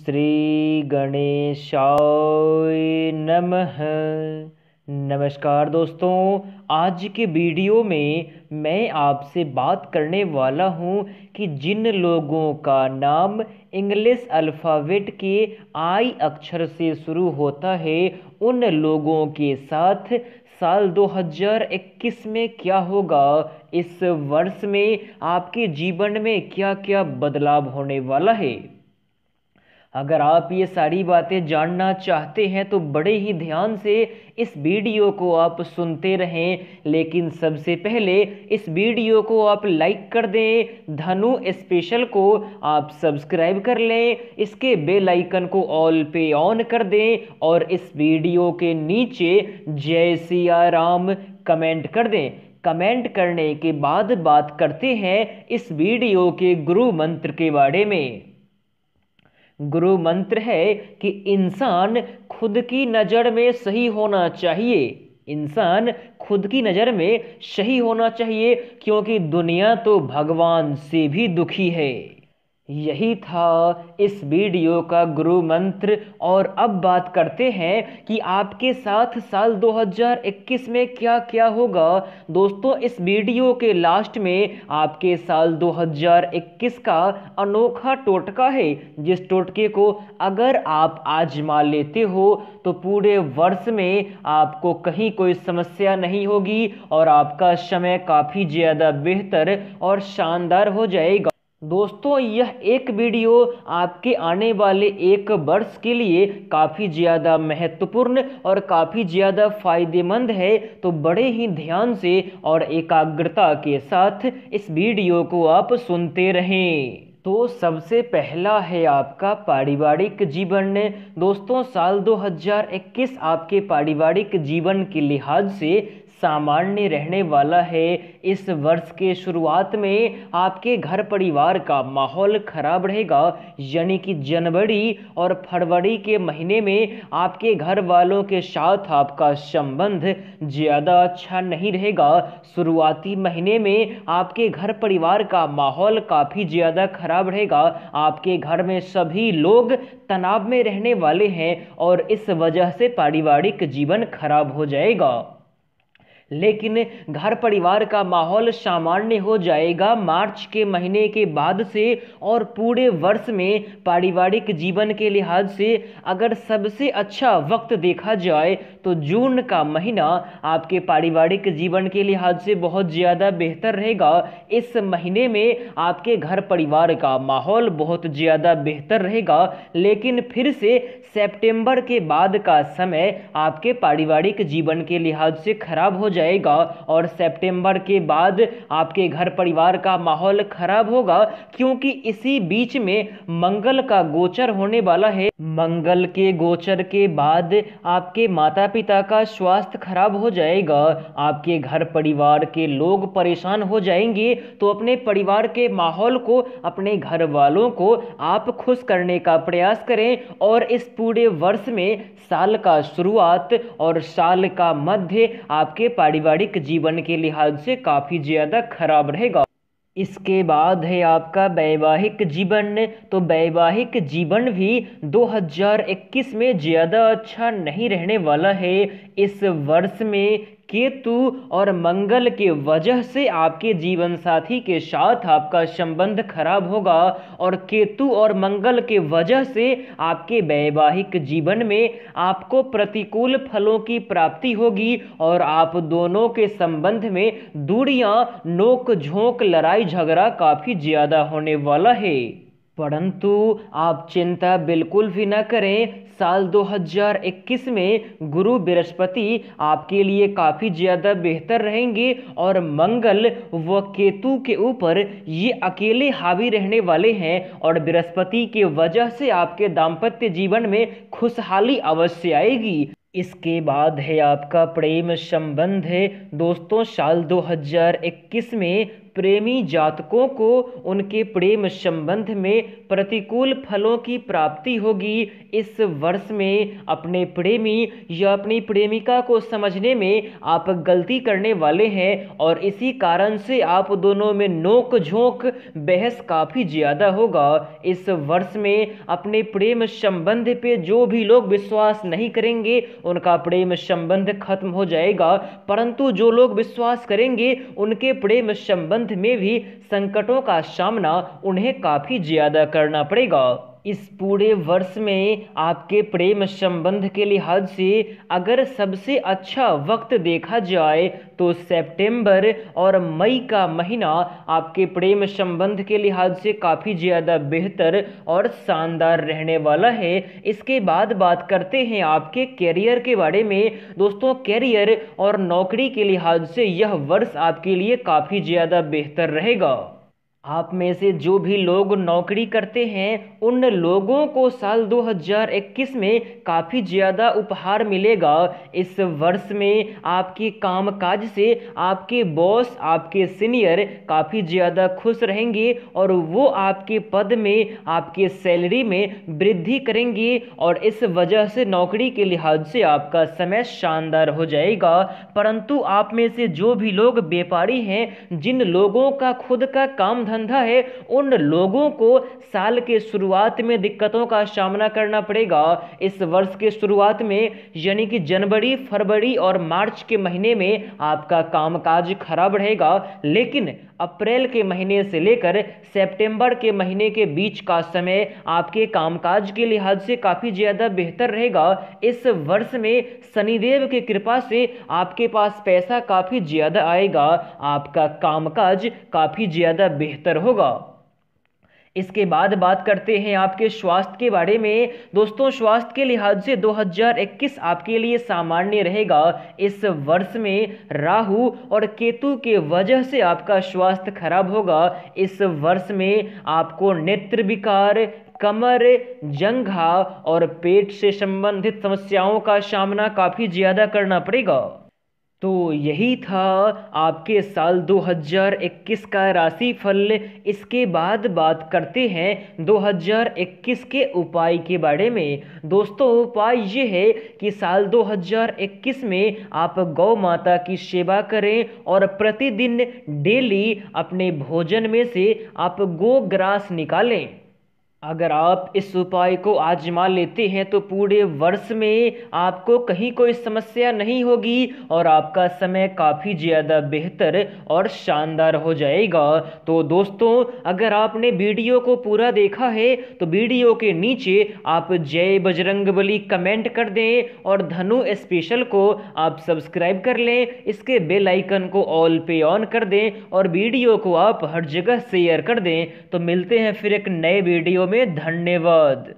श्री गणेशाय नमः। नमस्कार दोस्तों, आज के वीडियो में मैं आपसे बात करने वाला हूं कि जिन लोगों का नाम इंग्लिश अल्फ़ाबेट के आई अक्षर से शुरू होता है उन लोगों के साथ साल 2021 में क्या होगा, इस वर्ष में आपके जीवन में क्या क्या बदलाव होने वाला है। अगर आप ये सारी बातें जानना चाहते हैं तो बड़े ही ध्यान से इस वीडियो को आप सुनते रहें। लेकिन सबसे पहले इस वीडियो को आप लाइक कर दें, धनु स्पेशल को आप सब्सक्राइब कर लें, इसके बेल आइकन को ऑल पे ऑन कर दें और इस वीडियो के नीचे जय सिया राम कमेंट कर दें। कमेंट करने के बाद बात करते हैं इस वीडियो के गुरु मंत्र के बारे में। गुरु मंत्र है कि इंसान खुद की नज़र में सही होना चाहिए। इंसान खुद की नज़र में सही होना चाहिए क्योंकि दुनिया तो भगवान से भी दुखी है। यही था इस वीडियो का गुरु मंत्र। और अब बात करते हैं कि आपके साथ साल 2021 में क्या क्या होगा। दोस्तों, इस वीडियो के लास्ट में आपके साल 2021 का अनोखा टोटका है, जिस टोटके को अगर आप आजमा लेते हो तो पूरे वर्ष में आपको कहीं कोई समस्या नहीं होगी और आपका समय काफ़ी ज़्यादा बेहतर और शानदार हो जाएगा। दोस्तों, यह एक वीडियो आपके आने वाले एक वर्ष के लिए काफ़ी ज़्यादा महत्वपूर्ण और काफ़ी ज़्यादा फायदेमंद है, तो बड़े ही ध्यान से और एकाग्रता के साथ इस वीडियो को आप सुनते रहें। तो सबसे पहला है आपका पारिवारिक जीवन। दोस्तों, साल 2021 आपके पारिवारिक जीवन के लिहाज से सामान्य रहने वाला है। इस वर्ष के शुरुआत में आपके घर परिवार का माहौल खराब रहेगा, यानी कि जनवरी और फरवरी के महीने में आपके घर वालों के साथ आपका संबंध ज़्यादा अच्छा नहीं रहेगा। शुरुआती महीने में आपके घर परिवार का माहौल काफ़ी ज़्यादा खराब रहेगा। आपके घर में सभी लोग तनाव में रहने वाले हैं और इस वजह से पारिवारिक जीवन खराब हो जाएगा। लेकिन घर परिवार का माहौल सामान्य हो जाएगा मार्च के महीने के बाद से। और पूरे वर्ष में पारिवारिक जीवन के लिहाज से अगर सबसे अच्छा वक्त देखा जाए तो जून का महीना आपके पारिवारिक जीवन के लिहाज से बहुत ज़्यादा बेहतर रहेगा। इस महीने में आपके घर परिवार का माहौल बहुत ज़्यादा बेहतर रहेगा। लेकिन फिर से सितंबर के बाद का समय आपके पारिवारिक जीवन के लिहाज से खराब हो जाएगा और सितंबर के बाद आपके घर परिवार का माहौल खराब होगा, क्योंकि इसी बीच में मंगल का गोचर होने वाला है। मंगल के गोचर के बाद आपके माता पिता का स्वास्थ्य खराब हो जाएगा। आपके घर परिवार के लोग परेशान हो जाएंगे। तो अपने परिवार के माहौल को, अपने घर वालों को आप खुश करने का प्रयास करें। और इस पूरे वर्ष में साल का शुरुआत और साल का मध्य आपके पारिवारिक जीवन के लिहाज से काफ़ी ज़्यादा खराब रहेगा। इसके बाद है आपका वैवाहिक जीवन। तो वैवाहिक जीवन भी 2021 में ज़्यादा अच्छा नहीं रहने वाला है। इस वर्ष में केतु और मंगल के वजह से आपके जीवन साथी के साथ आपका संबंध खराब होगा और केतु और मंगल के वजह से आपके वैवाहिक जीवन में आपको प्रतिकूल फलों की प्राप्ति होगी और आप दोनों के संबंध में दूरियां, नोक झोंक, लड़ाई झगड़ा काफ़ी ज़्यादा होने वाला है। परंतु आप चिंता बिल्कुल भी न करें। साल 2021 में गुरु बृहस्पति आपके लिए काफ़ी ज़्यादा बेहतर रहेंगे और मंगल व केतु के ऊपर ये अकेले हावी रहने वाले हैं और बृहस्पति की वजह से आपके दाम्पत्य जीवन में खुशहाली अवश्य आएगी। इसके बाद है आपका प्रेम संबंध है। दोस्तों, साल 2021 में प्रेमी जातकों को उनके प्रेम संबंध में प्रतिकूल फलों की प्राप्ति होगी। इस वर्ष में अपने प्रेमी या अपनी प्रेमिका को समझने में आप गलती करने वाले हैं और इसी कारण से आप दोनों में नोक झोंक बहस काफी ज्यादा होगा। इस वर्ष में अपने प्रेम संबंध पे जो भी लोग विश्वास नहीं करेंगे उनका प्रेम संबंध खत्म हो जाएगा, परंतु जो लोग विश्वास करेंगे उनके प्रेम संबंध में भी संकटों का सामना उन्हें काफी ज्यादा करना पड़ेगा। इस पूरे वर्ष में आपके प्रेम संबंध के लिहाज से अगर सबसे अच्छा वक्त देखा जाए तो सितंबर और मई का महीना आपके प्रेम संबंध के लिहाज से काफ़ी ज़्यादा बेहतर और शानदार रहने वाला है। इसके बाद बात करते हैं आपके कैरियर के बारे में। दोस्तों, कैरियर और नौकरी के लिहाज से यह वर्ष आपके लिए काफ़ी ज़्यादा बेहतर रहेगा। आप में से जो भी लोग नौकरी करते हैं उन लोगों को साल 2021 में काफ़ी ज़्यादा उपहार मिलेगा। इस वर्ष में आपके कामकाज से आपके बॉस, आपके सीनियर काफ़ी ज़्यादा खुश रहेंगे और वो आपके पद में, आपके सैलरी में वृद्धि करेंगे और इस वजह से नौकरी के लिहाज से आपका समय शानदार हो जाएगा। परंतु आप में से जो भी लोग व्यापारी हैं, जिन लोगों का खुद का काम धंधा है, उन लोगों को साल के शुरुआत में दिक्कतों का सामना करना पड़ेगा। इस वर्ष के शुरुआत में यानी कि जनवरी, फरवरी और मार्च के महीने में आपका कामकाज खराब रहेगा, लेकिन अप्रैल के महीने से लेकर सितंबर के महीने के बीच का समय आपके कामकाज के लिहाज से काफ़ी ज़्यादा बेहतर रहेगा। इस वर्ष में शनिदेव की कृपा से आपके पास पैसा काफ़ी ज़्यादा आएगा, आपका कामकाज काफ़ी ज़्यादा बेहतर होगा। इसके बाद बात करते हैं आपके स्वास्थ्य के बारे में। दोस्तों, स्वास्थ्य के लिहाज से 2021 आपके लिए सामान्य रहेगा। इस वर्ष में राहु और केतु के वजह से आपका स्वास्थ्य खराब होगा। इस वर्ष में आपको नेत्र विकार, कमर, जंघा और पेट से संबंधित समस्याओं का सामना काफ़ी ज़्यादा करना पड़ेगा। तो यही था आपके साल 2021 का राशिफल। इसके बाद बात करते हैं 2021 के उपाय के बारे में। दोस्तों, उपाय ये है कि साल 2021 में आप गौ माता की सेवा करें और प्रतिदिन डेली अपने भोजन में से आप गोग्रास निकालें। अगर आप इस उपाय को आजमा लेते हैं तो पूरे वर्ष में आपको कहीं कोई समस्या नहीं होगी और आपका समय काफ़ी ज़्यादा बेहतर और शानदार हो जाएगा। तो दोस्तों, अगर आपने वीडियो को पूरा देखा है तो वीडियो के नीचे आप जय बजरंगबली कमेंट कर दें और धनु स्पेशल को आप सब्सक्राइब कर लें। इसके बेल आइकन को ऑल पे ऑन कर दें और वीडियो को आप हर जगह शेयर कर दें। तो मिलते हैं फिर एक नए वीडियो में। धन्यवाद।